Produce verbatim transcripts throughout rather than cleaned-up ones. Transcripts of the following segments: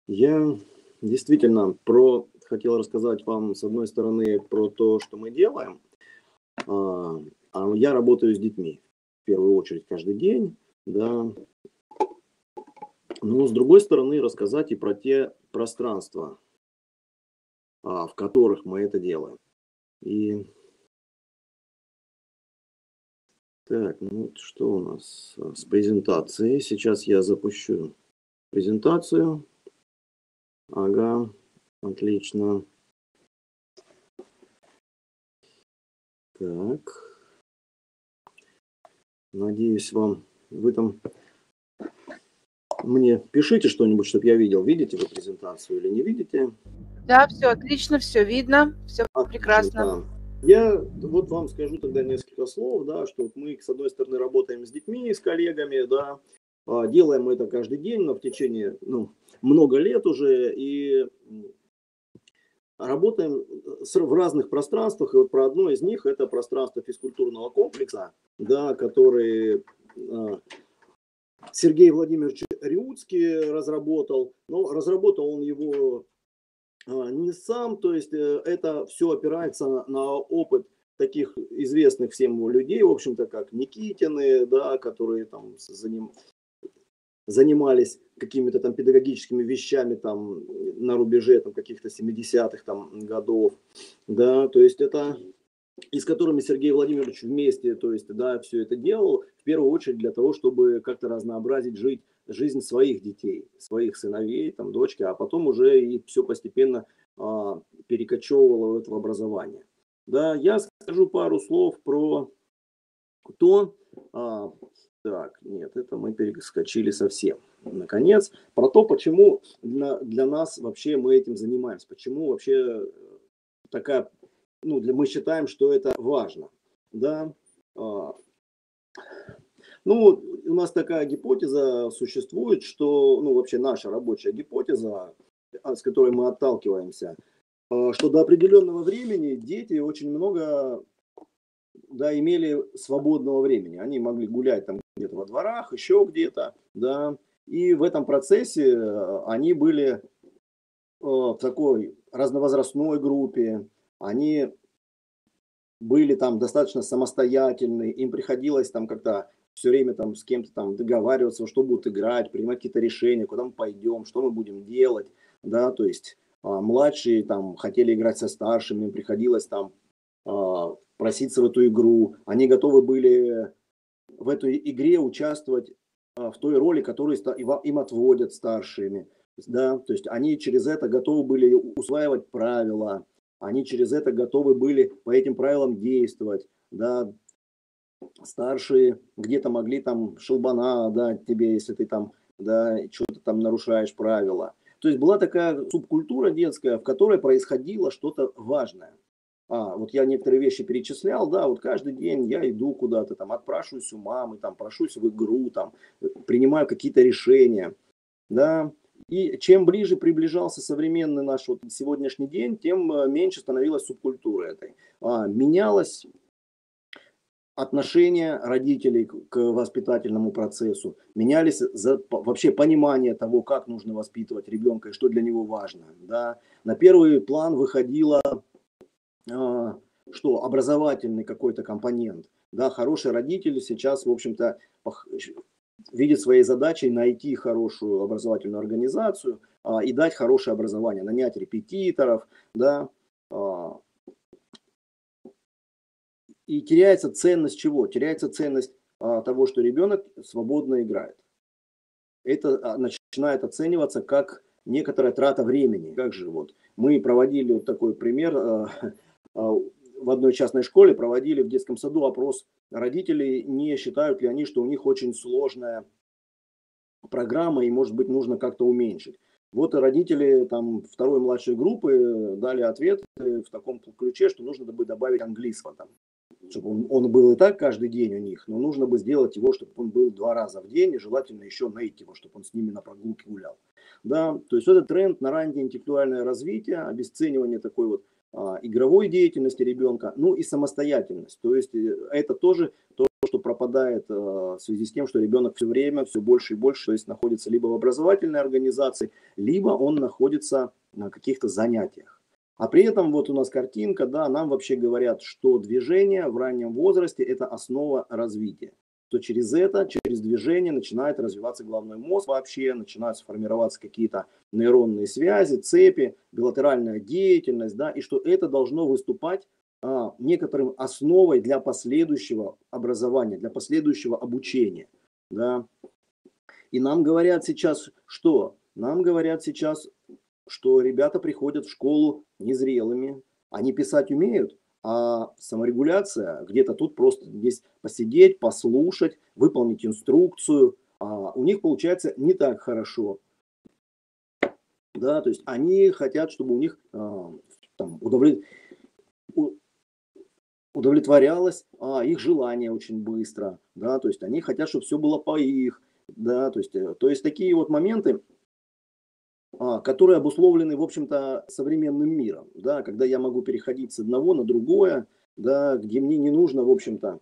Я действительно про хотел рассказать вам, с одной стороны, про то, что мы делаем. А, а я работаю с детьми в первую очередь каждый день, да. Но с другой стороны, рассказать и про те пространства а, в которых мы это делаем. И так, ну вот что у нас а, с презентацией? Сейчас я запущу презентацию. Ага, отлично. Так. Надеюсь, вам вы там мне пишите что-нибудь, чтобы я видел, видите вы презентацию или не видите. Да, все отлично, все видно, все Отлично, прекрасно. да. Я вот вам скажу тогда несколько слов, да, что вот мы, с одной стороны, работаем с детьми, с коллегами, да, а, делаем это каждый день, но в течение, ну, много лет уже, и работаем с, в разных пространствах, и вот про одно из них это пространство физкультурного комплекса, да, который а, Сергей Владимирович Риуцкий разработал, но разработал он его а, не сам, то есть э, это все опирается на опыт таких известных всем людей, в общем-то, как Никитины, да, которые там за ним занимались какими-то там педагогическими вещами там на рубеже там каких-то семидесятых там годов, да, то есть это и с которыми Сергей Владимирович вместе, то есть, да, все это делал, в первую очередь для того, чтобы как-то разнообразить жить, жизнь своих детей, своих сыновей, там, дочки, а потом уже и все постепенно а, перекочевывало это в образование. Да, я скажу пару слов про то, а, так, нет, это мы перескочили совсем. Наконец, про то, почему для, для нас вообще мы этим занимаемся, почему вообще такая, ну, для, мы считаем, что это важно, да. А, ну, у нас такая гипотеза существует, что, ну, вообще наша рабочая гипотеза, а, с которой мы отталкиваемся, а, что до определенного времени дети очень много, да, имели свободного времени. Они могли гулять там где-то во дворах, еще где-то, да. И в этом процессе а, они были а, в такой разновозрастной группе, они были там достаточно самостоятельны, им приходилось там как-то все время там с кем-то там договариваться, что будут играть, принимать какие-то решения, куда мы пойдем, что мы будем делать, да, то есть а, младшие там хотели играть со старшими, им приходилось там а, проситься в эту игру, они готовы были в этой игре участвовать а, в той роли, которую им отводят старшими, да, то есть они через это готовы были усваивать правила, они через это готовы были по этим правилам действовать, да, старшие где-то могли там шелбана дать тебе, если ты там, да, что-то там нарушаешь правила. То есть была такая субкультура детская, в которой происходило что-то важное. А, вот я некоторые вещи перечислял, да, вот каждый день я иду куда-то, там, отпрашиваюсь у мамы, там, прошусь в игру, там, принимаю какие-то решения, да. И чем ближе приближался современный наш вот сегодняшний день, тем меньше становилась субкультура этой. А, менялось отношение родителей к воспитательному процессу, менялись за, вообще понимание того, как нужно воспитывать ребенка и что для него важно. Да. На первый план выходило а, что образовательный какой-то компонент. Да, хорошие родители сейчас, в общем-то, видят своей задачей найти хорошую образовательную организацию а, и дать хорошее образование, нанять репетиторов, да, а, и теряется ценность чего? Теряется ценность а, того, что ребенок свободно играет. Это а, начинает оцениваться как некоторая трата времени. Как же вот мы проводили вот такой пример а, а, в одной частной школе, проводили в детском саду опрос родителей, не считают ли они, что у них очень сложная программа и, может быть, нужно как-то уменьшить. Вот и родители там второй младшей группы дали ответ в таком ключе, что нужно бы добавить английского там, чтобы он, он был и так каждый день у них, но нужно бы сделать его, чтобы он был два раза в день, и желательно еще найти его, чтобы он с ними на прогулке гулял. Да, то есть этот тренд на раннее интеллектуальное развитие, обесценивание такой вот а, игровой деятельности ребенка, ну и самостоятельность. То есть это тоже то, что пропадает в связи с тем, что ребенок все время, все больше и больше, то есть находится либо в образовательной организации, либо он находится на каких-то занятиях. А при этом вот у нас картинка, да, нам вообще говорят, что движение в раннем возрасте – это основа развития. То через это, через движение начинает развиваться головной мозг вообще, начинают формироваться какие-то нейронные связи, цепи, билатеральная деятельность, да, и что это должно выступать а, некоторым основой для последующего образования, для последующего обучения, да. И нам говорят сейчас что? Нам говорят сейчас, что ребята приходят в школу незрелыми, они писать умеют, а саморегуляция где-то тут просто здесь посидеть, послушать, выполнить инструкцию, а у них получается не так хорошо. Да, то есть они хотят, чтобы у них а, там, удовлет... удовлетворялось а, их желание очень быстро. Да, то есть они хотят, чтобы все было по их. Да, то есть, то есть такие вот моменты, которые обусловлены, в общем-то, современным миром, да, когда я могу переходить с одного на другое, да, где мне не нужно, в общем-то,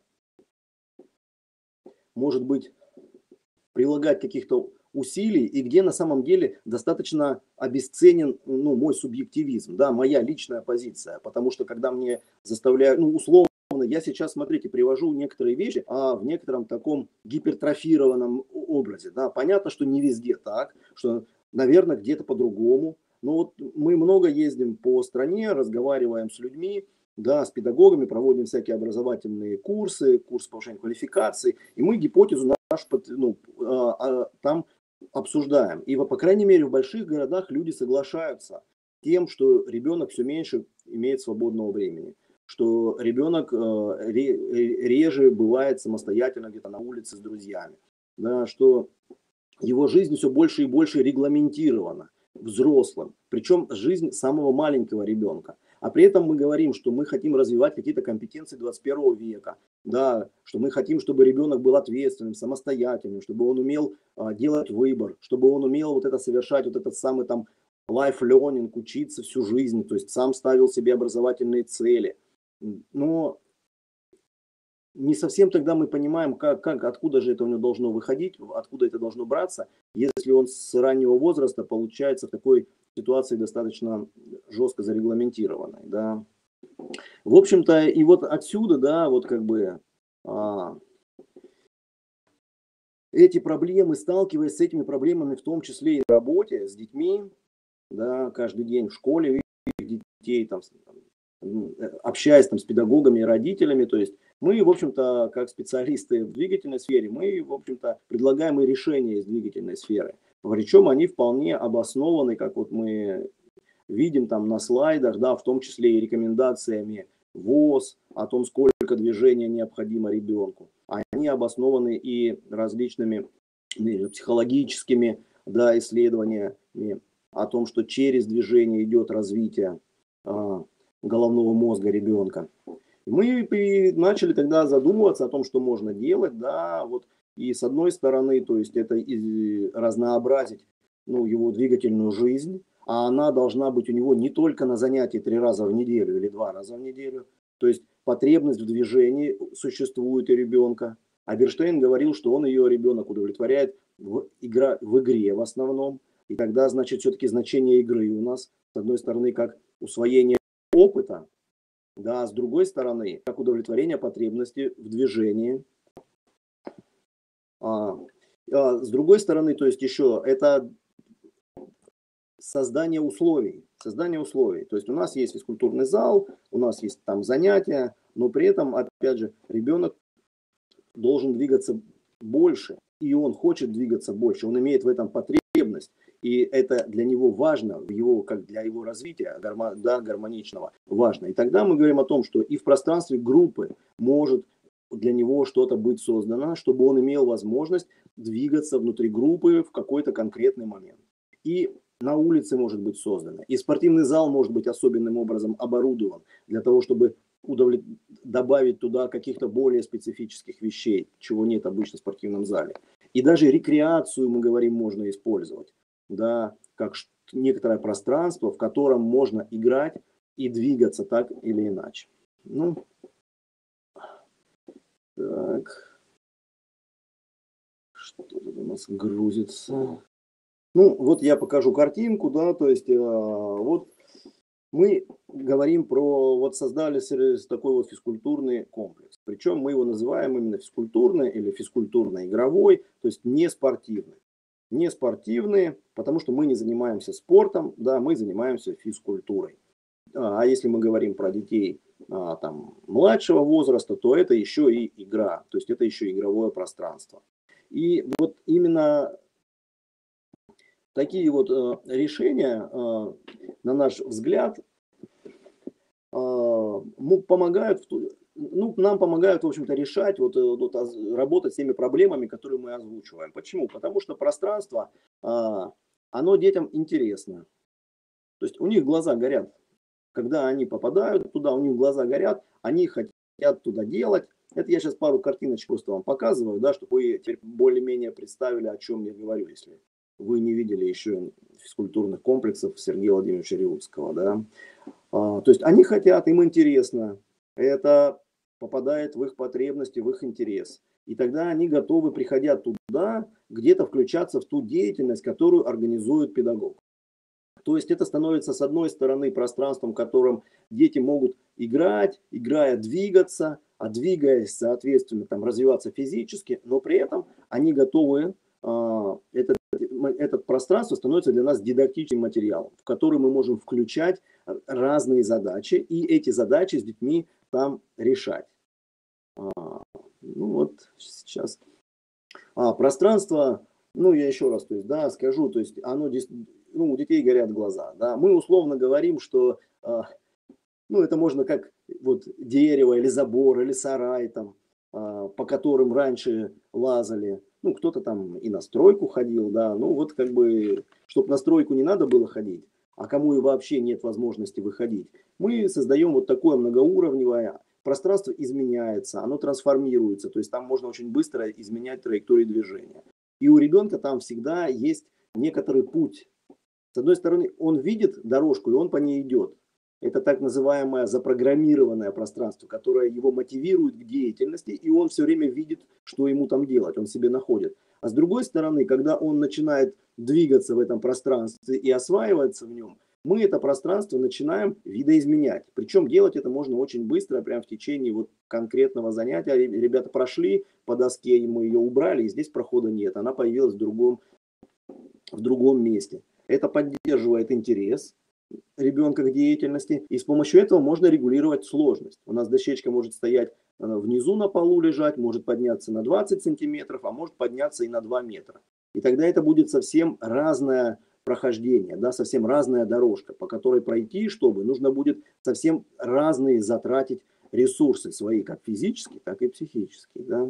может быть, прилагать каких-то усилий, и где на самом деле достаточно обесценен, ну, мой субъективизм, да, моя личная позиция, потому что когда мне заставляют, ну, условно, я сейчас, смотрите, привожу некоторые вещи а в некотором таком гипертрофированном образе, да, понятно, что не везде так, что наверное, где-то по-другому. Но вот мы много ездим по стране, разговариваем с людьми, да, с педагогами, проводим всякие образовательные курсы, курс повышения квалификации, и мы гипотезу нашу ну, а, а, там обсуждаем. И, по крайней мере, в больших городах люди соглашаются с тем, что ребенок все меньше имеет свободного времени, что ребенок э, реже бывает самостоятельно где-то на улице с друзьями, да, что его жизнь все больше и больше регламентирована взрослым, причем жизнь самого маленького ребенка. А при этом мы говорим, что мы хотим развивать какие-то компетенции двадцать первого века, да, что мы хотим, чтобы ребенок был ответственным, самостоятельным, чтобы он умел а, делать выбор, чтобы он умел вот это совершать, вот этот самый там life learning, учиться всю жизнь, то есть сам ставил себе образовательные цели. Но не совсем тогда мы понимаем, как, как, откуда же это у него должно выходить, откуда это должно браться, если он с раннего возраста получается в такой ситуации достаточно жестко зарегламентированной. Да. В общем-то, и вот отсюда, да, вот как бы а, эти проблемы, сталкиваясь с этими проблемами, в том числе и в работе с детьми, да, каждый день в школе, детей, там, общаясь там с педагогами и родителями, то есть мы, в общем-то, как специалисты в двигательной сфере, мы, в общем-то, предлагаем и решения из двигательной сферы. Причем они вполне обоснованы, как вот мы видим там на слайдах, да, в том числе и рекомендациями ВОЗ о том, сколько движения необходимо ребенку. Они обоснованы и различными психологическими, да, исследованиями о том, что через движение идет развитие а, головного мозга ребенка. Мы начали тогда задумываться о том, что можно делать, да, вот, и с одной стороны, то есть это разнообразить, ну, его двигательную жизнь, а она должна быть у него не только на занятии три раза в неделю или два раза в неделю, то есть потребность в движении существует у ребенка, а Берштейн говорил, что он ее, ребенок, удовлетворяет в, игра, в игре в основном, и тогда, значит, все-таки значение игры у нас, с одной стороны, как усвоение опыта, да, с другой стороны, как удовлетворение потребности в движении. А, а, с другой стороны, то есть еще это создание условий. Создание условий. То есть у нас есть физкультурный зал, у нас есть там занятия, но при этом, опять же, ребенок должен двигаться больше, и он хочет двигаться больше, он имеет в этом потребность. И это для него важно, в его, как для его развития, гармо, да, гармоничного, важно. И тогда мы говорим о том, что и в пространстве группы может для него что-то быть создано, чтобы он имел возможность двигаться внутри группы в какой-то конкретный момент. И на улице может быть создано. И спортивный зал может быть особенным образом оборудован для того, чтобы удовлет... добавить туда каких-то более специфических вещей, чего нет обычно в спортивном зале. И даже рекреацию, мы говорим, можно использовать. Да, как некоторое пространство, в котором можно играть и двигаться так или иначе. Ну, так. Что тут у нас грузится? Ну, вот я покажу картинку, да, то есть э, вот мы говорим про, вот создали такой вот физкультурный комплекс. Причем мы его называем именно физкультурный или физкультурно-игровой, то есть не спортивный. Не спортивные, потому что мы не занимаемся спортом, да, мы занимаемся физкультурой. А если мы говорим про детей а, там, младшего возраста, то это еще и игра, то есть это еще игровое пространство. И вот именно такие вот э, решения, э, на наш взгляд, э, помогают, ну, нам помогают, в общем-то, решать, вот, вот, работать с теми проблемами, которые мы озвучиваем. Почему? Потому что пространство, э, оно детям интересно. То есть у них глаза горят. Когда они попадают туда, у них глаза горят, они хотят туда делать. Это я сейчас пару картиночек просто вам показываю, да, чтобы вы теперь более-менее представили, о чем я говорю, если вы не видели еще физкультурных комплексов Сергея Владимировича Реутского. Да. А, то есть они хотят, им интересно, это попадает в их потребности, в их интерес. И тогда они готовы, приходя туда, где-то включаться в ту деятельность, которую организует педагог. То есть это становится, с одной стороны, пространством, в котором дети могут играть, играя двигаться, а двигаясь, соответственно, там, развиваться физически, но при этом они готовы, э, этот, этот пространство становится для нас дидактическим материалом, в который мы можем включать разные задачи, и эти задачи с детьми там решать. А, ну вот сейчас. А, пространство, ну я еще раз, то есть, да, скажу, то есть оно действительно... Ну, у детей горят глаза. Да? Мы условно говорим, что э, ну, это можно как вот, дерево или забор, или сарай, там, э, по которым раньше лазали. Ну, кто-то там и на стройку ходил, да, ну вот как бы, чтобы на стройку не надо было ходить, а кому и вообще нет возможности выходить, мы создаем вот такое многоуровневое, пространство изменяется, оно трансформируется, то есть там можно очень быстро изменять траекторию движения. И у ребенка там всегда есть некоторый путь. С одной стороны, он видит дорожку, и он по ней идет. Это так называемое запрограммированное пространство, которое его мотивирует к деятельности, и он все время видит, что ему там делать, он себе находит. А с другой стороны, когда он начинает двигаться в этом пространстве и осваиваться в нем, мы это пространство начинаем видоизменять. Причем делать это можно очень быстро, прямо в течение вот конкретного занятия. Ребята прошли по доске, и мы ее убрали, и здесь прохода нет. Она появилась в другом, в другом месте. Это поддерживает интерес ребенка к деятельности, и с помощью этого можно регулировать сложность. У нас дощечка может стоять внизу на полу лежать, может подняться на двадцать сантиметров, а может подняться и на два метра. И тогда это будет совсем разное прохождение, да, совсем разная дорожка, по которой пройти, чтобы нужно будет совсем разные затратить ресурсы свои, как физические, так и психические. Да.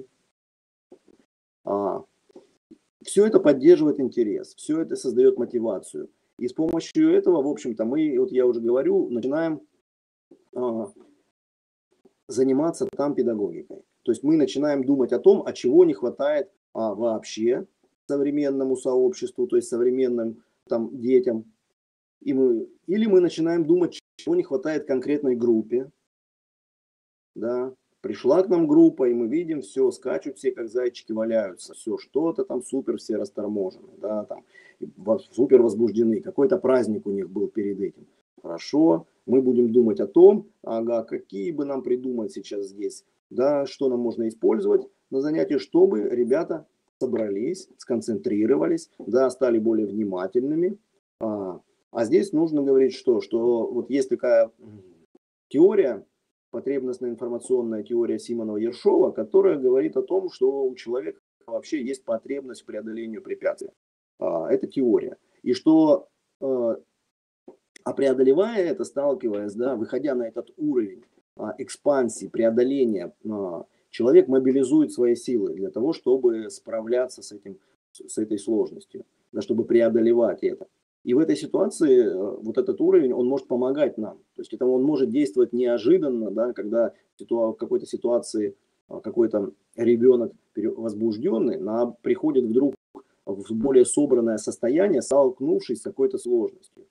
А, все это поддерживает интерес, все это создает мотивацию. И с помощью этого, в общем-то, мы, вот я уже говорю, начинаем а, заниматься там педагогикой. То есть мы начинаем думать о том, а чего не хватает а, вообще современному сообществу, то есть современным там, детям. И мы, или мы начинаем думать, чего не хватает конкретной группе. Да. Пришла к нам группа, и мы видим, все, скачут все, как зайчики валяются. Все, что-то там супер все расторможены, да, там, супер возбуждены. Какой-то праздник у них был перед этим. Хорошо, мы будем думать о том, ага, какие бы нам придумать сейчас здесь, да, что нам можно использовать на занятии, чтобы ребята собрались, сконцентрировались, да, стали более внимательными. А, а здесь нужно говорить что? Что вот есть такая теория, потребностно-информационная теория Симонова-Ершова, которая говорит о том, что у человека вообще есть потребность в преодолении препятствий. Это теория. И что, а преодолевая это, сталкиваясь, да, выходя на этот уровень экспансии, преодоления, человек мобилизует свои силы для того, чтобы справляться с, этим, с этой сложностью, да, чтобы преодолевать это. И в этой ситуации вот этот уровень, он может помогать нам. То есть это он может действовать неожиданно, да, когда в какой-то ситуации какой-то ребенок возбужденный, а приходит вдруг в более собранное состояние, столкнувшись с какой-то сложностью.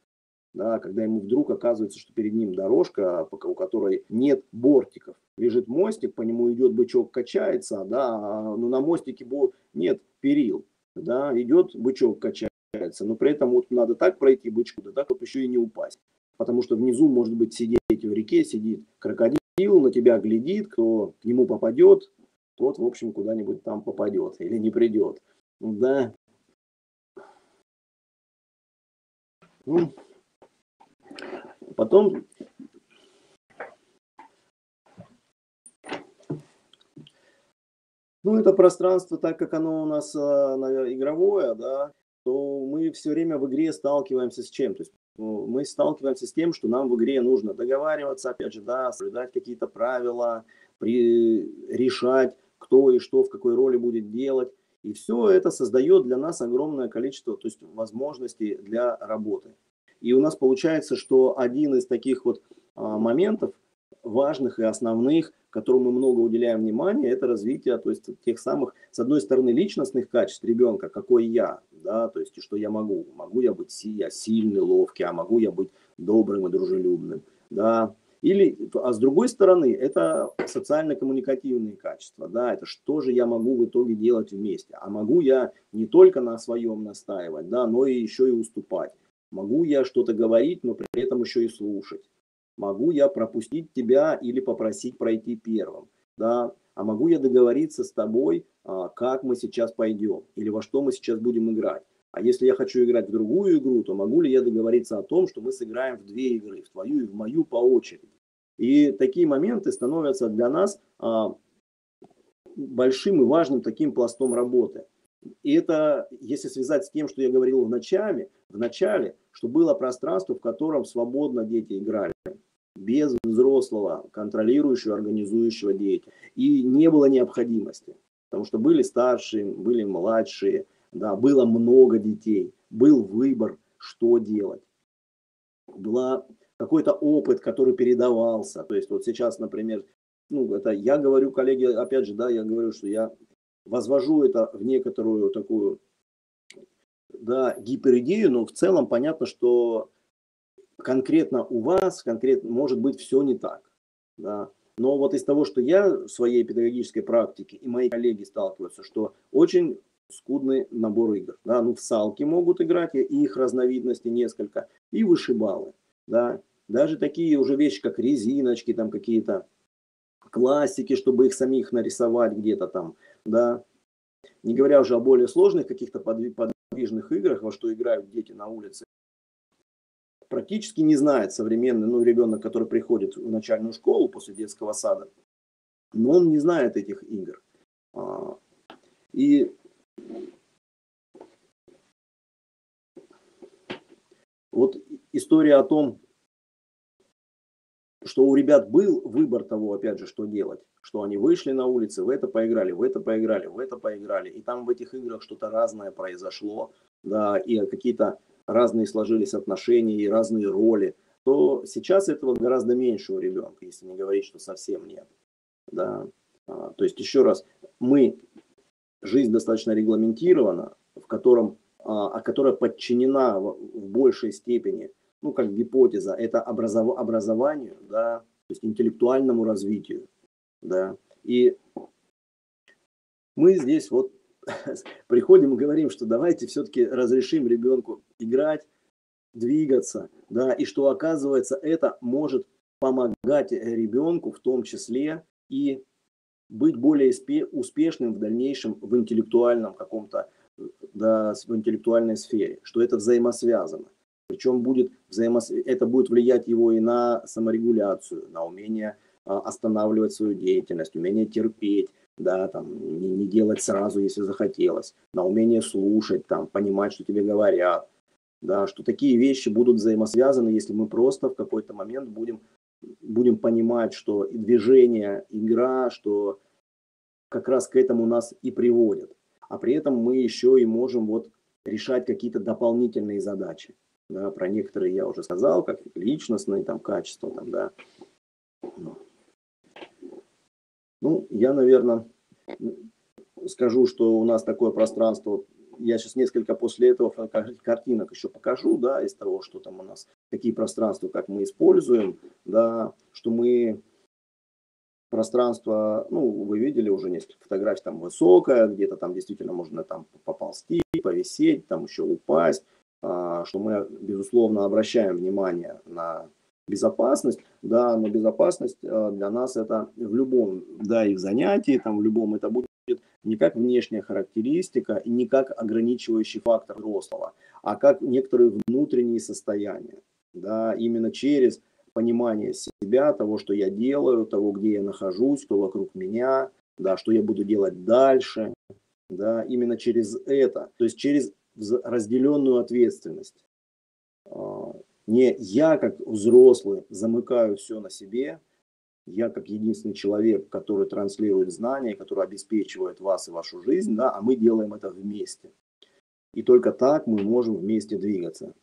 Да, когда ему вдруг оказывается, что перед ним дорожка, у которой нет бортиков. Лежит мостик, по нему идет бычок, качается, да, но на мостике нет перил. Да, идет бычок, качается, но при этом вот надо так пройти бычку, да так, чтобы еще и не упасть. Потому что внизу может быть сидеть в реке, сидит крокодил, на тебя глядит, кто к нему попадет, тот, в общем, куда-нибудь там попадет или не придет. Да. Ну, потом ну, это пространство, так как оно у нас наверное, игровое, да, то мы все время в игре сталкиваемся с чем? То есть мы сталкиваемся с тем, что нам в игре нужно договариваться, опять же, да, соблюдать какие-то правила, при... решать, кто и что в какой роли будет делать. И все это создает для нас огромное количество, то есть возможностей для работы. И у нас получается, что один из таких вот а, моментов важных и основных, которому мы много уделяем внимания, это развитие, то есть тех самых, с одной стороны, личностных качеств ребенка, какой я, да, то есть что я могу, могу я быть я сильный, ловкий, а могу я быть добрым и дружелюбным, да, или, а с другой стороны, это социально-коммуникативные качества, да, это что же я могу в итоге делать вместе, а могу я не только на своем настаивать, да, но и еще и уступать, могу я что-то говорить, но при этом еще и слушать. Могу я пропустить тебя или попросить пройти первым, да? А могу я договориться с тобой, как мы сейчас пойдем или во что мы сейчас будем играть. А если я хочу играть в другую игру, то могу ли я договориться о том, что мы сыграем в две игры, в твою и в мою по очереди. И такие моменты становятся для нас большим и важным таким пластом работы. И это, если связать с тем, что я говорил в начале, в начале, что было пространство, в котором свободно дети играли, без взрослого, контролирующего, организующего деятеля. И не было необходимости, потому что были старшие, были младшие, да, было много детей, был выбор, что делать. Был какой-то опыт, который передавался. То есть вот сейчас, например, ну, это я говорю, коллеги, опять же, да, я говорю, что я возвожу это в некоторую такую, да, гиперидею, но в целом понятно, что конкретно у вас, конкретно может быть все не так. Да. Но вот из того, что я в своей педагогической практике и мои коллеги сталкиваются, что очень скудный набор игр. Да. Ну, в салки могут играть, и их разновидностей несколько, и вышибалы. Да. Даже такие уже вещи, как резиночки, там какие-то классики, чтобы их самих нарисовать где-то там. Да. Не говоря уже о более сложных каких-то подвижных играх, во что играют дети на улице. Практически не знает современный, ну, ребенок, который приходит в начальную школу после детского сада, но он не знает этих игр. И вот история о том, что у ребят был выбор того, опять же, что делать, что они вышли на улицы, в это поиграли, в это поиграли, в это поиграли, и там в этих играх что-то разное произошло, да, и какие-то разные сложились отношения и разные роли, то сейчас этого гораздо меньше у ребенка, если не говорить, что совсем нет. Да. А, то есть, еще раз, мы, жизнь достаточно регламентирована, в котором, а, которая подчинена в, в большей степени, ну, как гипотеза, это образов, образованию, да, то есть интеллектуальному развитию. Да. И мы здесь вот приходим и говорим, что давайте все-таки разрешим ребенку играть, двигаться, да, и что оказывается это может помогать ребенку в том числе и быть более успешным в дальнейшем в интеллектуальном каком-то, да, в интеллектуальной сфере, что это взаимосвязано. Причем будет взаимос... это будет влиять его и на саморегуляцию, на умение а, останавливать свою деятельность, умение терпеть, да, там, не, не делать сразу, если захотелось, на умение слушать, там, понимать, что тебе говорят. Да, что такие вещи будут взаимосвязаны, если мы просто в какой-то момент будем, будем понимать, что и движение, игра, что как раз к этому нас и приводит. А при этом мы еще и можем вот решать какие-то дополнительные задачи. Да, про некоторые я уже сказал, как личностные там, качества. Там, да. Ну, я, наверное, скажу, что у нас такое пространство я сейчас несколько после этого картинок еще покажу, да, из того, что там у нас, какие пространства, как мы используем, да, что мы пространство, ну, вы видели уже несколько фотографий, там высокое, где-то там действительно можно там поползти, повисеть, там еще упасть, а, что мы, безусловно, обращаем внимание на безопасность, да, но безопасность а, для нас это в любом, да, и в занятии, там в любом это будет не как внешняя характеристика и не как ограничивающий фактор взрослого, а как некоторые внутренние состояния, да, именно через понимание себя, того, что я делаю, того, где я нахожусь, кто вокруг меня, да, что я буду делать дальше, да, именно через это, то есть через разделенную ответственность. Не я, как взрослый, замыкаю все на себе, я, как единственный человек, который транслирует знания, который обеспечивает вас и вашу жизнь, да, а мы делаем это вместе. И только так мы можем вместе двигаться.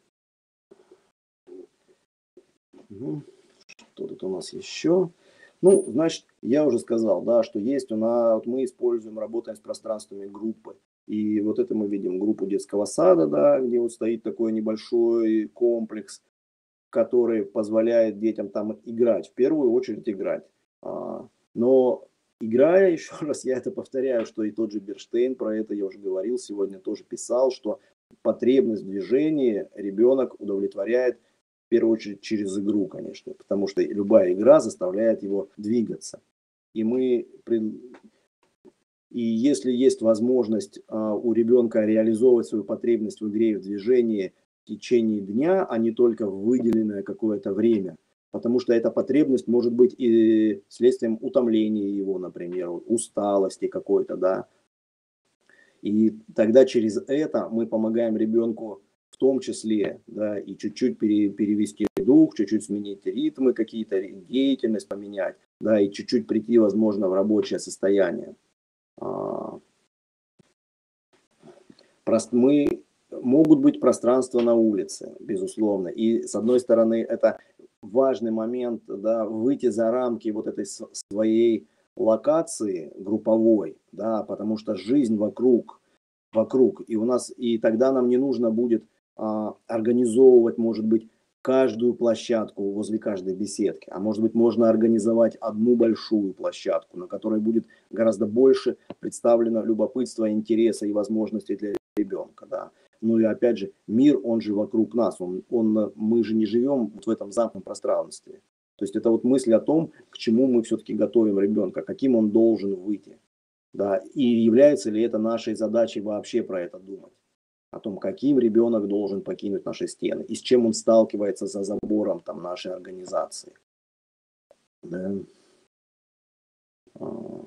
Угу. Что тут у нас еще? Ну, значит, я уже сказал, да, что есть у нас, вот мы используем, работаем с пространствами группы. И вот это мы видим группу детского сада, да, где вот стоит такой небольшой комплекс, который позволяет детям там играть, в первую очередь играть. Но играя, еще раз я это повторяю, что и тот же Бернштейн, про это я уже говорил сегодня, тоже писал, что потребность в движении ребенок удовлетворяет в первую очередь через игру, конечно, потому что любая игра заставляет его двигаться. И мы, и если есть возможность у ребенка реализовывать свою потребность в игре и в движении в течение дня, а не только в выделенное какое-то время, потому что эта потребность может быть и следствием утомления его, например, усталости какой-то, да. И тогда через это мы помогаем ребенку в том числе, да, и чуть-чуть пере, перевести дух, чуть-чуть сменить ритмы какие-то, деятельность поменять, да, и чуть-чуть прийти, возможно, в рабочее состояние. Мы, могут быть пространства на улице, безусловно, и с одной стороны это важный момент, да, выйти за рамки вот этой своей локации групповой, да, потому что жизнь вокруг, вокруг, и у нас, и тогда нам не нужно будет а, организовывать, может быть, каждую площадку возле каждой беседки, а может быть, можно организовать одну большую площадку, на которой будет гораздо больше представлено любопытства, интереса и возможностей для ребенка, да. Ну и опять же, мир, он же вокруг нас, он, он, мы же не живем вот в этом замкнутом пространстве. То есть это вот мысль о том, к чему мы все-таки готовим ребенка, каким он должен выйти. Да, и является ли это нашей задачей вообще про это думать. О том, каким ребенок должен покинуть наши стены и с чем он сталкивается за забором там, нашей организации. Да. А.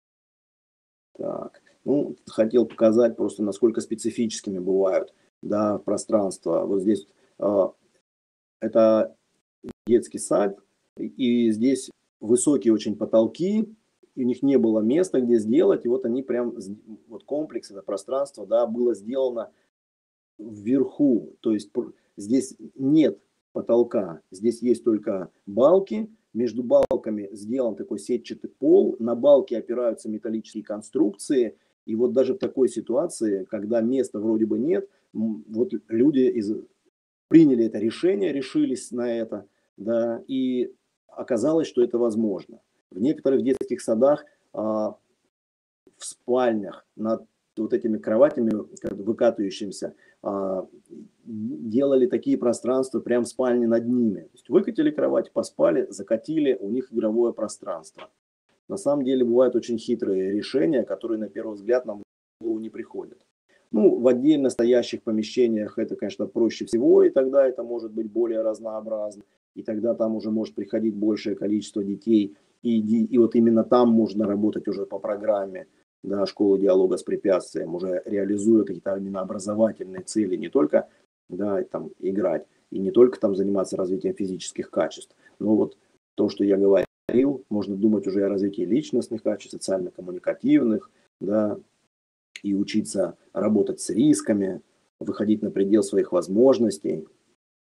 Так. Ну, хотел показать просто, насколько специфическими бывают, да, пространства. Вот здесь э, это детский сад, и здесь высокие очень потолки, и у них не было места, где сделать, и вот они прям, вот комплекс, это пространство, да, было сделано вверху, то есть здесь нет потолка, здесь есть только балки, между балками сделан такой сетчатый пол, на балки опираются металлические конструкции, и вот даже в такой ситуации, когда места вроде бы нет, вот люди из, приняли это решение, решились на это, да, и оказалось, что это возможно. В некоторых детских садах, а, в спальнях над вот этими кроватями, выкатывающимися, а, делали такие пространства прям в спальне над ними. То есть выкатили кровать, поспали, закатили, у них игровое пространство. На самом деле бывают очень хитрые решения, которые на первый взгляд нам в голову не приходят. Ну, в отдельно стоящих помещениях это, конечно, проще всего, и тогда это может быть более разнообразно. И тогда там уже может приходить большее количество детей. И, и вот именно там можно работать уже по программе, да, школы диалога с препятствием, уже реализуя какие-то именно образовательные цели, не только, да, там, играть, и не только там заниматься развитием физических качеств, но вот то, что я говорил, можно думать уже о развитии личностных качеств, социально-коммуникативных, да, и учиться работать с рисками, выходить на предел своих возможностей.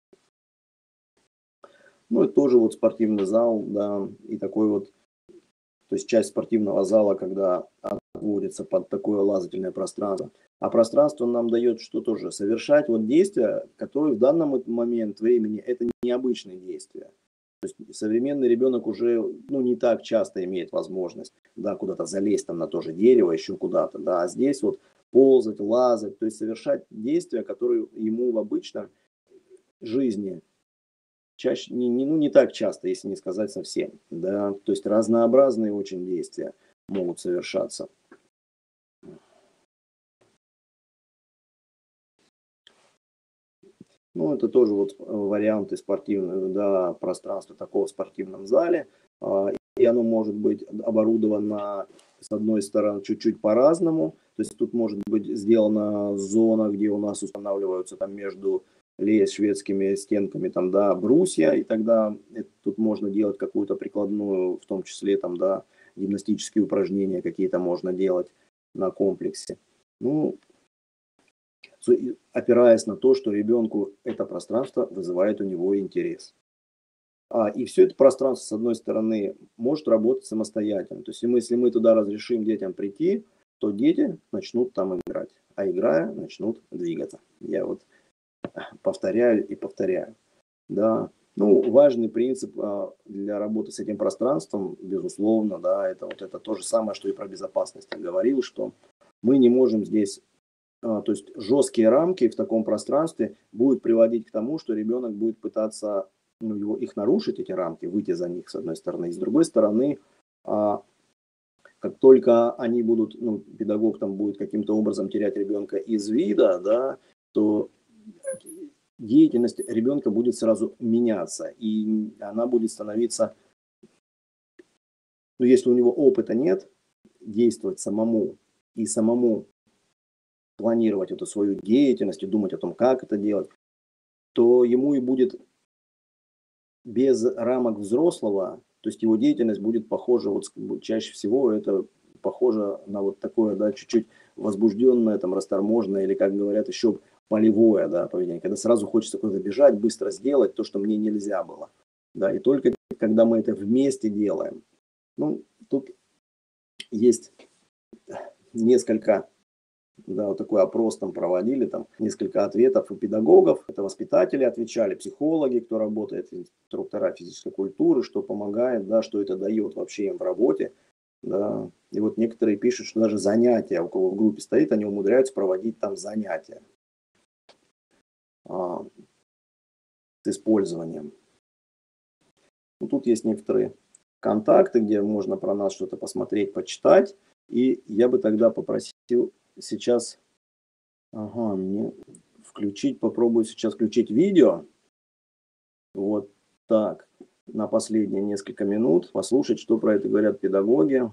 Ну и тоже вот спортивный зал, да, и такой вот, то есть часть спортивного зала, когда подводится под такое лазательное пространство. А пространство нам дает что тоже? Совершать вот действия, которые в данный момент времени это необычные действия. То есть современный ребенок уже ну, не так часто имеет возможность да, куда-то залезть там, на то же дерево, еще куда-то. Да. А здесь вот ползать, лазать, то есть совершать действия, которые ему в обычной жизни чаще, не, не, ну, не так часто, если не сказать совсем. Да. То есть разнообразные очень действия могут совершаться. Ну, это тоже вот варианты спортивного да, пространства такого в спортивном зале. И оно может быть оборудовано, с одной стороны, чуть-чуть по-разному. То есть тут может быть сделана зона, где у нас устанавливаются там между лес шведскими стенками там, да, брусья. И тогда это, тут можно делать какую-то прикладную, в том числе там, да, гимнастические упражнения какие-то можно делать на комплексе. Ну, опираясь на то, что ребенку это пространство вызывает у него интерес. А, и все это пространство, с одной стороны, может работать самостоятельно. То есть, если мы, если мы туда разрешим детям прийти, то дети начнут там играть. А играя, начнут двигаться. Я вот повторяю и повторяю. Да. Ну, важный принцип а, для работы с этим пространством, безусловно, да, это вот это то же самое, что и про безопасность. Я говорил, что мы не можем здесь... То есть жесткие рамки в таком пространстве будут приводить к тому, что ребенок будет пытаться ну, его, их нарушить, эти рамки, выйти за них с одной стороны. И с другой стороны, а, как только они будут, ну, педагог там будет каким-то образом терять ребенка из вида, да, то деятельность ребенка будет сразу меняться. И она будет становиться, ну, если у него опыта нет, действовать самому и самому планировать эту свою деятельность и думать о том, как это делать, то ему и будет без рамок взрослого, то есть его деятельность будет похожа, вот чаще всего это похоже на вот такое, да, чуть-чуть возбужденное, там, расторможенное, или, как говорят, еще полевое, да, поведение, когда сразу хочется куда-то бежать, быстро сделать то, что мне нельзя было. Да, и только когда мы это вместе делаем. Ну, тут есть несколько... Да, вот такой опрос там проводили, там несколько ответов у педагогов, это воспитатели отвечали, психологи, кто работает, инструктора физической культуры, что помогает, да, что это дает вообще им в работе. Да. И вот некоторые пишут, что даже занятия, у кого в группе стоит, они умудряются проводить там занятия а, с использованием. Ну, тут есть некоторые контакты, где можно про нас что-то посмотреть, почитать, и я бы тогда попросил сейчас, ага, мне включить, попробую сейчас включить видео. Вот так, на последние несколько минут послушать, что про это говорят педагоги.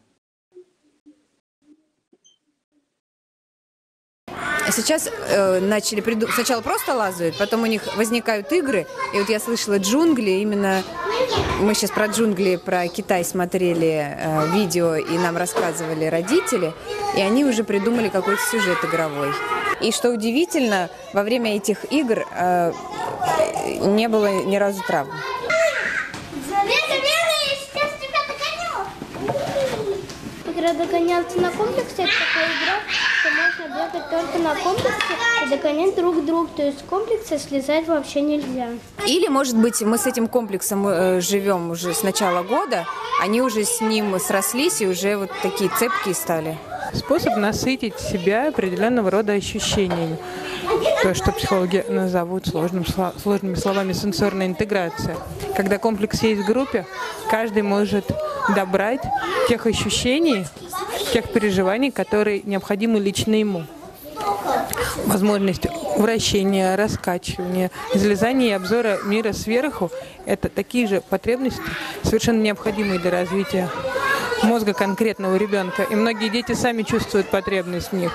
Сейчас э, начали приду... сначала просто лазают, потом у них возникают игры. И вот я слышала джунгли, именно мы сейчас про джунгли, про Китай смотрели э, видео, и нам рассказывали родители, и они уже придумали какой-то сюжет игровой. И что удивительно, во время этих игр э, не было ни разу травм. Игра «Догонялки на комплексе» — это такая игра, что можно бегать только на комплексе и догонять друг друга. То есть с комплекса слезать вообще нельзя. Или, может быть, мы с этим комплексом э, живем уже с начала года, они уже с ним срослись и уже вот такие цепкие стали. Способ насытить себя определенного рода ощущениями. То, что психологи назовут сложным, сложными словами сенсорная интеграция. Когда комплекс есть в группе, каждый может добрать тех ощущений, тех переживаний, которые необходимы лично ему. Возможность вращения, раскачивания, залезания и обзора мира сверху – это такие же потребности, совершенно необходимые для развития мозга конкретного ребенка. И многие дети сами чувствуют потребность в них.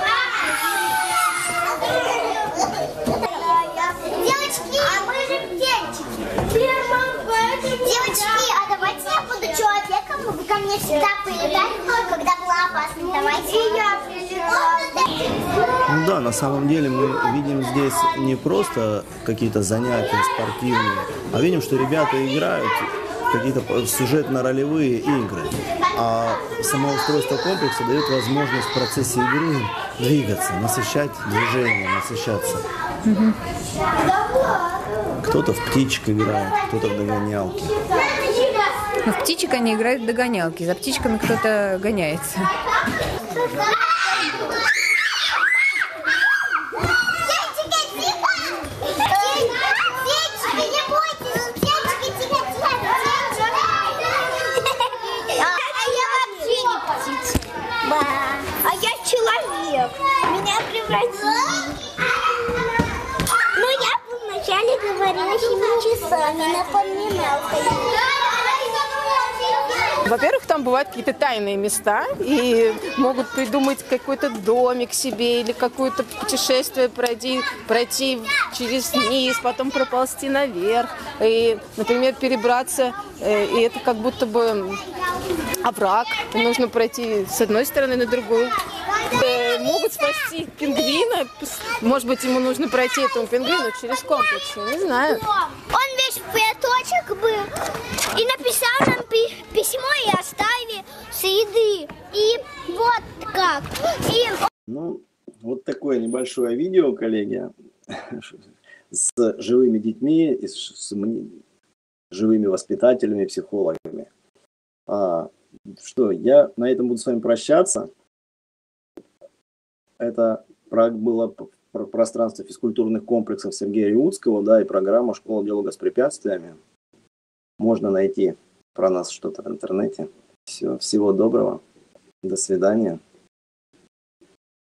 Девочки, а мы же птенчики. Девочки, а давайте я буду человеком, вы ко мне всегда прилетали, когда было опасно. Давайте и я прилетала. Ну да, на самом деле мы видим здесь не просто какие-то занятия спортивные, а видим, что ребята играют какие-то сюжетно-ролевые игры. А само устройство комплекса дает возможность в процессе игры двигаться, насыщать движение, насыщаться. Угу. Кто-то в птичек играет, кто-то в догонялки. Ну, в птичек они играют в догонялки, за птичками кто-то гоняется. А я человек. Меня превратили. Ну, я вначале говорила семь часами, напоминал. Во-первых, там бывают какие-то тайные места, и могут придумать какой-то домик себе или какое-то путешествие пройти, пройти через низ, потом проползти наверх, и, например, перебраться, и это как будто бы овраг, нужно пройти с одной стороны на другую. Могут спасти пингвина, может быть, ему нужно пройти этому пингвину через комплекс, я не знаю. Он весь в пяточек был и написал нам пи- письмо и оставил с еды. И вот как. И... Ну, вот такое небольшое видео, коллеги, с живыми детьми и с живыми воспитателями, психологами. А, что, я на этом буду с вами прощаться. Это было пространство физкультурных комплексов Сергея Риутского, да, и программа «Школа диалога с препятствиями». Можно найти про нас что-то в интернете. Все, всего доброго. До свидания.